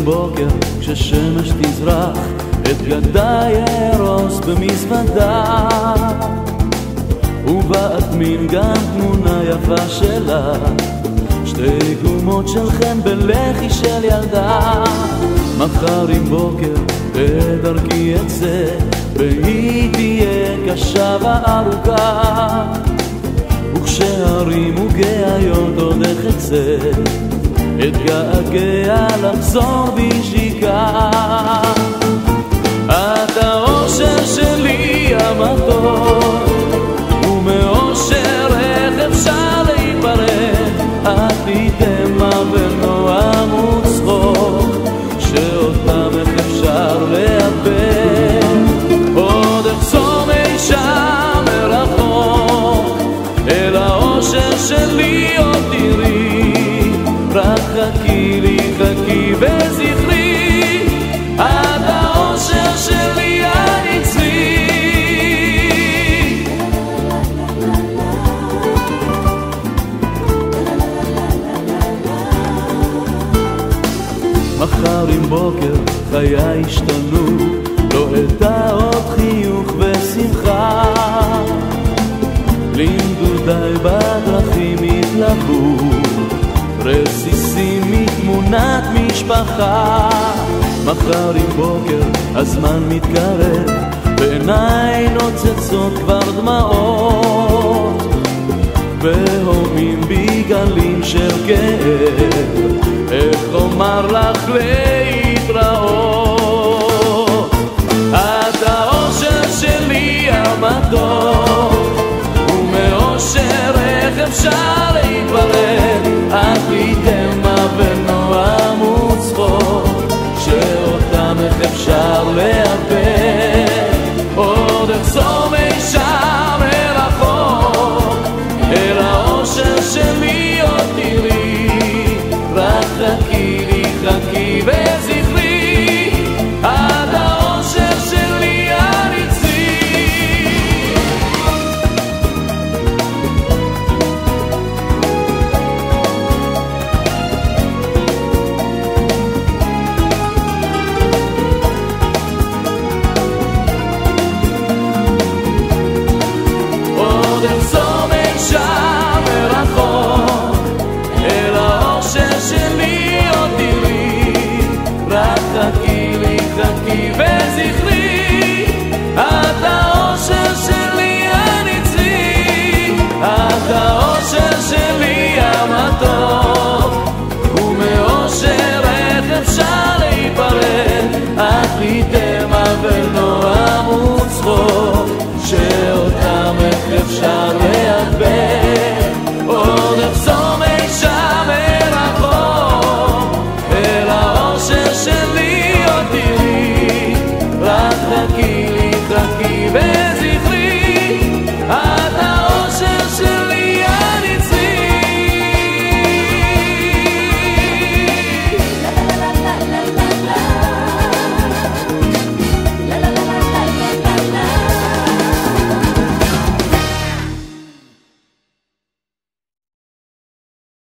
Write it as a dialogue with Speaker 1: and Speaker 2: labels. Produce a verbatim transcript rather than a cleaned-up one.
Speaker 1: בוקר כששמש תזרח, את ידיי ארוס במזוודה, ובאטמין גם תמונה יפה שלה, שתי גומות של חן בלחי של ילדה. מחר עם בוקר בדרכי אצא, והיא תהיה קשה וארוכה, וכשהרים וגאיות עוד אחצה, אתגעגע לחזור בשיקה. את האושר שלי המתוק, ומאושר איך אפשר להיפרד, את לי דמע ונועם וצחוק, שאותם איך אפשר לאבד. עוד אחזור אי שם מרחוק, אל האושר שלי עוד תראי, רק חכי לי, חכי וזכרי, את האושר שלי הנצחי. מחר עם בוקר חיי השתנו, לא אדע עוד חיוך ושמחה, לימדו די בדרכים התלבו, רסיסים מתמונת משפחה. מחר עם בוקר הזמן מתקרב, בעיניי נוצצות כבר דמעות, והומים בי גלים של כאב, איך אומר לך להתראות. את האושר שלי המתוק, ומאושר איך אפשר להתפרד, את לי דמע ונועם וצחוק, שאותם איך אפשר לאבד. עוד אחזור אי שם מרחוק, אל האושר שלי עוד תראי, רק חכי לי, חכי וזכרי, עד האושר שלי הנצחי. עוד אחזור אי שם מרחוק, אל האושר שלי עוד תראי, רק חכי לי, חכי וזכרי, את האושר שלי הנצחי, את האושר שלי המתוק, ומאושר איך אפשר להיפרד, את לי דמע ונועם